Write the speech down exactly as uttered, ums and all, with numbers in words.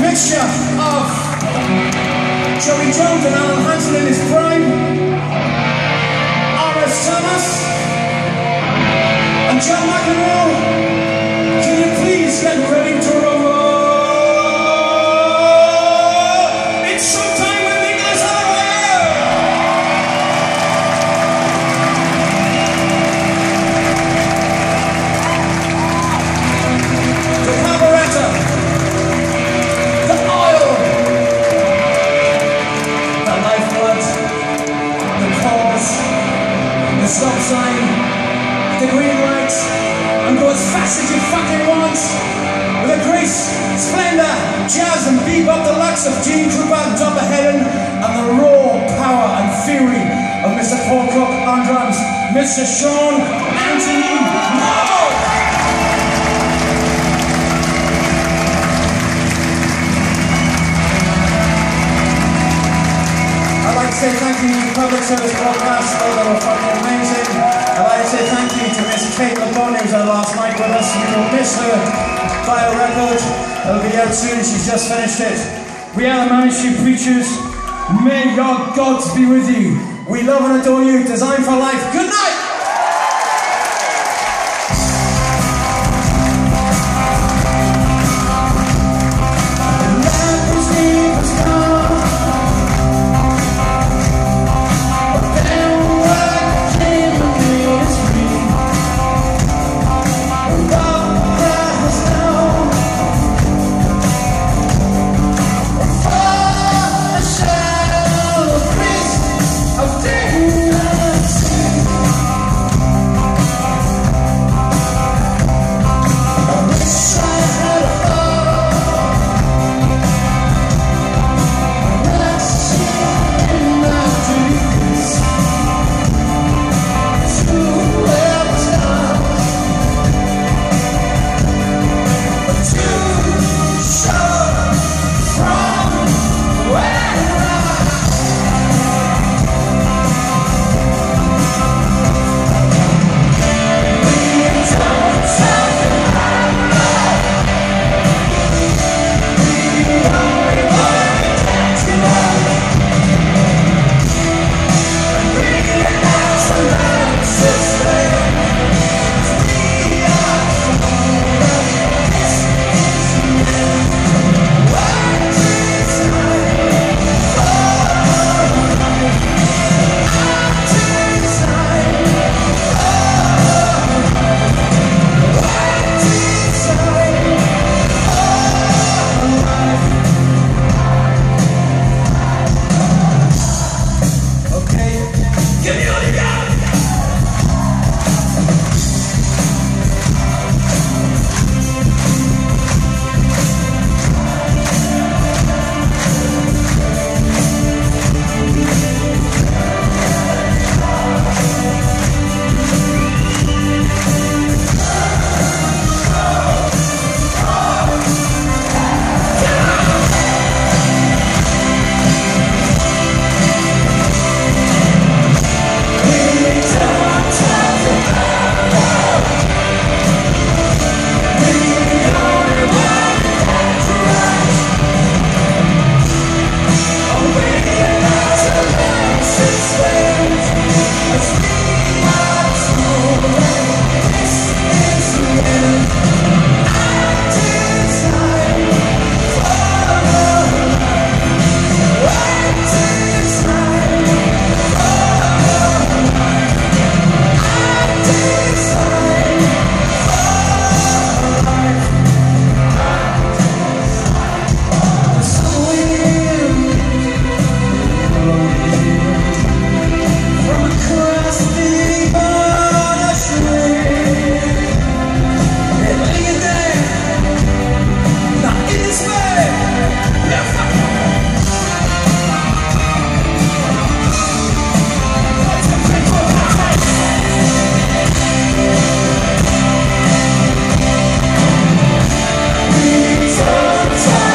mixture of Joey Jones and Alan Hansen in his prime, R S Thomas and John McEnroe. Can you please get ready to rumble? It's showtime with Nicholas Holloway! The carburetor, the oil, the lifeblood, the cause, the stop sign, the green light, and go as fast as you fucking want. With the grace, splendor, jazz and bebop deluxe of Gene Krupa and Dopper Hedden, and the raw power and fury of Mister Paul Cook on drums, Mister Sean Anthony Moore! I'd like to say thank you to Public Service Broadcast, they were fucking amazing. I'd like to say thank you to Miss Kate LeBon, who was there last night with us. You will miss her by a record. It'll be out soon, she's just finished it. We are the Manic Street Preachers. May your gods be with you. We love and adore you. Design for life. Good night! Time